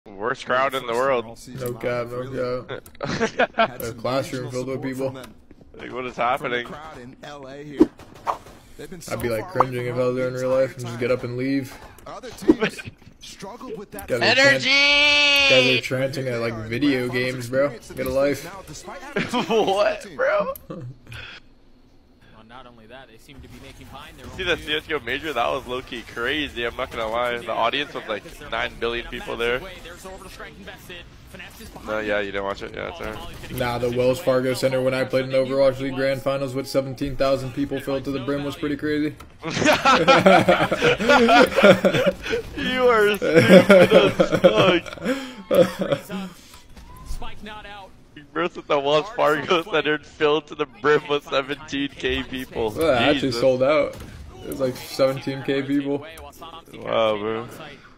Worst crowd in the world. No cap, no cap. A classroom filled with people. Like, what is happening? I'd be like cringing if I was there in real life and just get up and leave. Guys are chanting at like video games, bro. Get a life. What, bro? Not only that, they seem to be making pine their See that CSGO major? That was low-key crazy, I'm not gonna lie. The audience was like 9 billion people there. No, yeah, you didn't watch it? Yeah, it's alright. Nah, the Wells Fargo Center when I played in Overwatch League Grand Finals with 17,000 people filled to the brim was pretty crazy. You are stupid as fuck. Spike not out. Versus the Wells Fargo Center filled to the brim with 17k people. Well, that actually sold out. It was like 17k people. Wow, bro.